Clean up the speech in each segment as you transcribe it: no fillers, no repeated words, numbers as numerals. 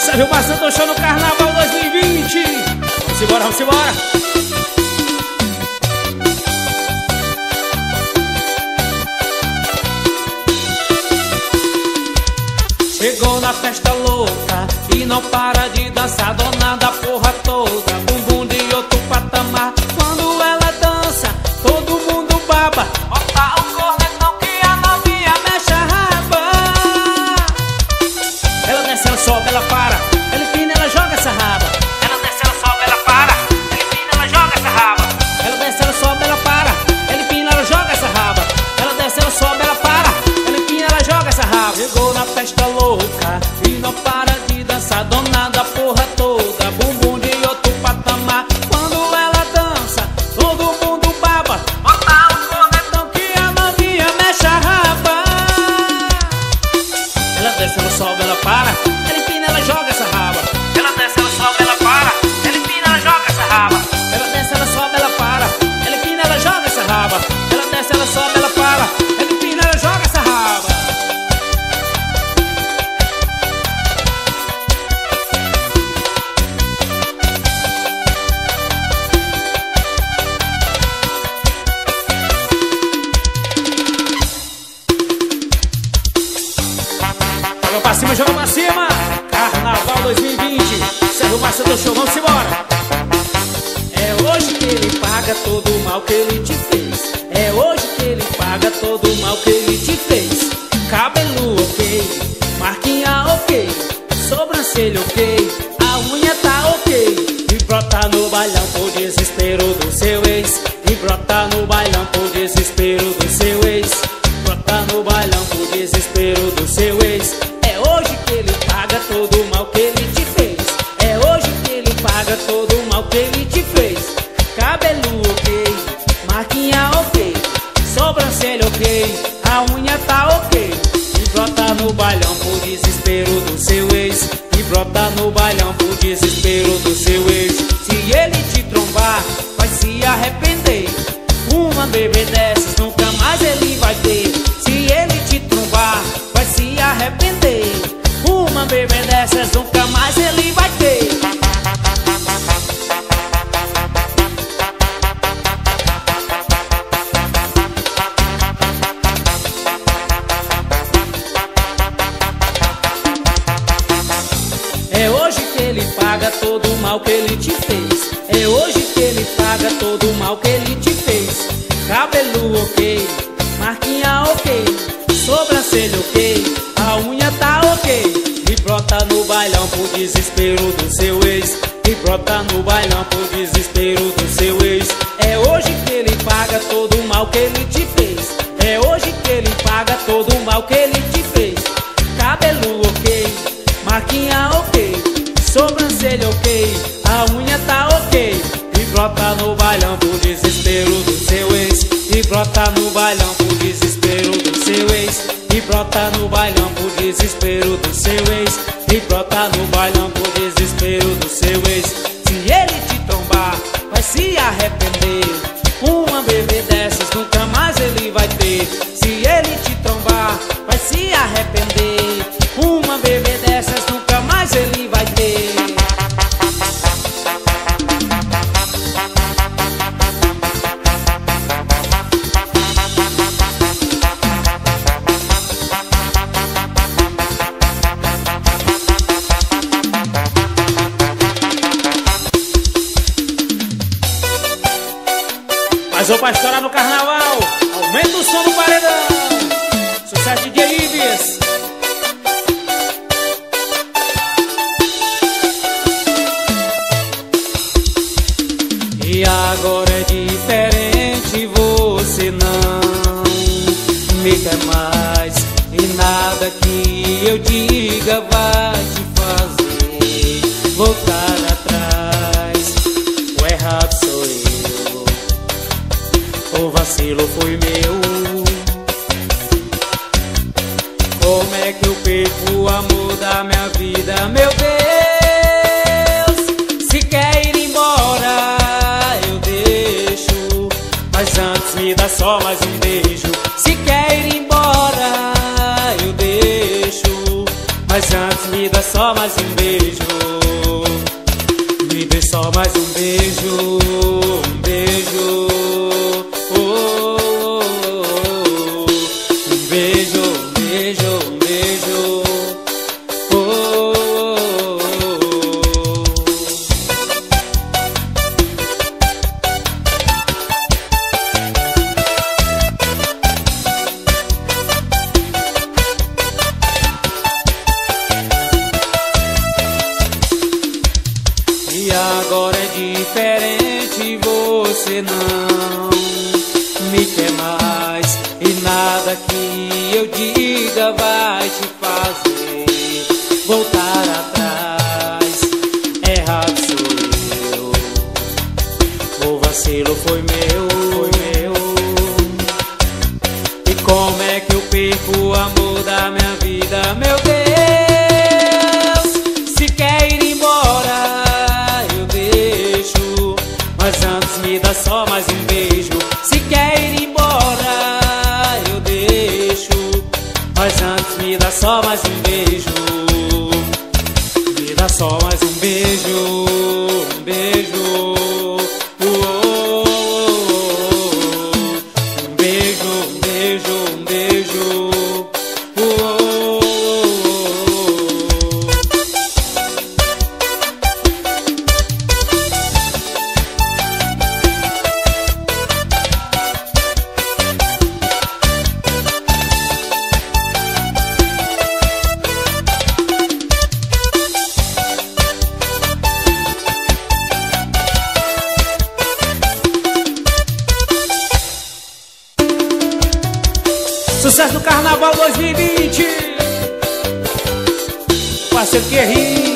Sérgio Macedo Show no Carnaval 2020. Vamos embora, vamos embora. Chegou na festa louca e não para de dançar, dona da porra toda, bumbum de outro patamar. Quando ela dança, todo mundo baba. Bota o cornetão que a novinha mexe a raba. Ela desce, ela sobe, ela para, ela empina, ela joga essa raba. Ela desce, ela sobe, ela para, ela empina, ela joga essa raba. Ela desce, ela sobe, ela para, ela empina, ela joga essa raba. Ela desce, ela sobe, ela para, ela empina, ela joga essa raba. Chegou na festa louca e não para de dançar, dona da porra toda, bumbum de outro patamar. Quando ela dança, todo mundo baba. Bota o cornetão que a novinha mexe a raba. Ela desce, ela sobe, ela para, ela empina, ela joga essa raba. Ela desce, ela sobe, ela para, ela empina, ela joga essa raba. Ela desce, ela sobe, ela para, ela empina, ela joga essa raba. Ela desce, ela sobe, ela para, ela empina, ela joga essa raba. Joga pra cima, joga pra cima. Carnaval 2020, Sérgio Macedo Show, vamos embora. É hoje que ele paga todo o mal que ele te fez. É hoje que ele paga todo o mal que ele te fez. Cabelo ok, marquinha ok, sobrancelha ok, a unha tá ok. E brota no bailão por desespero do seu ex. E brota no bailão por desespero do seu ex. Brota no bailão por desespero do seu ex. É hoje que ele paga todo o mal que ele te fez. É hoje que ele paga todo o mal que ele te fez. Cabelo ok, marquinha ok, sobrancelha ok, a unha tá ok. E brota no bailão por desespero do seu ex. E brota no bailão por desespero do seu ex. Se ele te trombar, vai se arrepender. Uma bebê dessas nunca mais ele vai ter. Se ele te trombar, vai se arrepender. Uma bebê dessas nunca mais ele vai ter. É hoje que ele paga todo o mal que ele te fez. É hoje que ele paga todo o mal que ele te fez. Cabelo ok, marquinha ok, sobrancelha ok, a unha tá ok. E brota no bailão por desespero do seu ex. E brota no bailão por desespero do seu ex. É hoje que ele paga todo o mal que ele te fez. É hoje que ele paga todo o mal que ele te fez. Cabelo ok, marquinha ok, sobrancelha ok, a unha tá ok. E brota no bailão por desespero do seu ex. E brota no bailão por desespero do seu ex. E brota no bailão por desespero do seu ex. E brota no bailão por desespero do seu ex. Se ele te trombar, vai se arrepender. Uma bebê dessas nunca mais ele vai ter. Se ele te trombar, vai se arrepender. Uma bebê dessas nunca mais ele vai ter. Mas pra estourar no carnaval, aumenta o som do paredão. Sucesso de DJ Ives. E agora é diferente, você não me quer mais. E nada que eu diga vai te fazer voltar atrás. O errado sou eu, o vacilo foi meu. Como é que eu perco o amor da minha vida, meu Deus? Se quer ir embora, eu deixo, mas antes me dá só mais um beijo. Se quer ir embora, eu deixo, Mas antes me dá só mais um beijo. Me dê só mais um beijo. Um beijo. Oh, oh, oh, oh. Um beijo, um beijo, um beijo. Oh, oh, oh, oh. E agora é diferente, você não me quer mais. E nada que eu diga vai te fazer voltar atrás. Errado sou eu, o vacilo foi meu, foi meu. E como é que eu perco o amor da minha vida, meu Deus? Se quer ir embora, mas antes me dá só mais um beijo. Se quer ir embora, eu deixo. Mas antes me dá só mais um beijo. Me dá só mais um beijo. Um beijo. Oh, oh, oh, oh. Um beijo, um beijo, um beijo. Oh, oh, oh, oh. Sucesso do Carnaval 2020. Parceiro Guerri.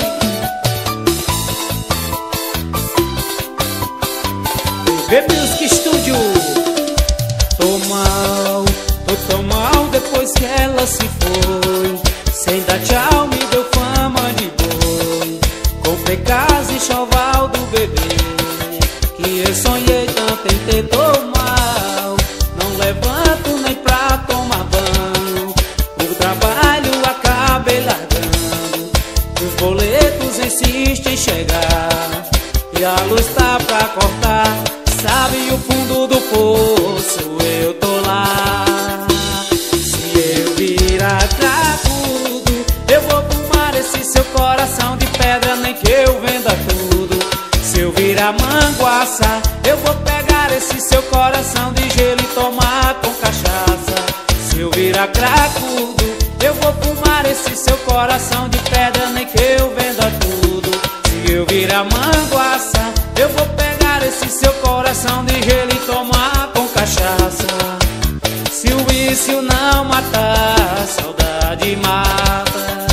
Bebê Music Studio. Tô mal, tô tão mal depois que ela se foi. Sem dar tchau me deu fama de boi. Comprei casa e choval do bebê, que eu sonhei tanto em ter. Tô mal, não levanto nem pra tomar banho. O trabalho acabei largando. Os boletos insistem em chegar e a luz tá pra cortar. Sabe o fundo do poço, eu tô lá. Se eu virar cracudo, eu vou fumar esse seu coração de pedra, nem que eu venda tudo. Se eu virar manguaça, eu vou pegar esse seu coração de gelo e tomar com cachaça. Se eu virar cracudo, eu vou fumar esse seu coração de pedra, nem que eu venda tudo. Se eu virar manguaça, eu vou pegar esse seu coração de gelo e tomar com cachaça. Se o vício não matar, a saudade mata.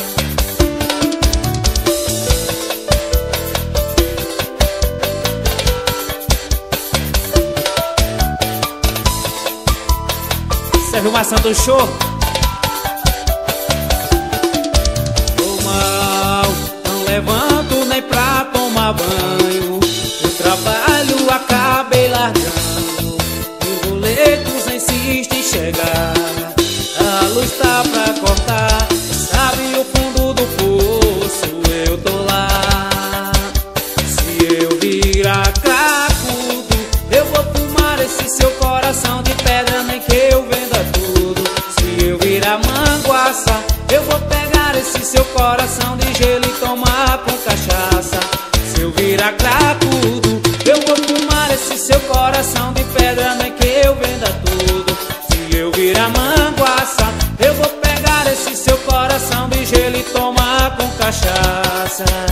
Sérgio Maçã do Show. Tô mal, não levanto nem pra tomar banho. O trabalho acabei largando. Os boletos insistem em chegar. A luz tá pra cortar. Sabe o fundo do poço, eu tô lá. Se eu virar cracudo, eu vou fumar esse seu coração de pedra, nem que eu venda tudo. Se eu virar manguaça, eu vou pegar esse seu coração de gelo e tomar com cachaça. Se eu virar cracudo, eu vou fumar esse seu coração de pedra, nem que eu venda tudo. Se eu virar manguaça, eu vou pegar esse seu coração de gelo e tomar com cachaça.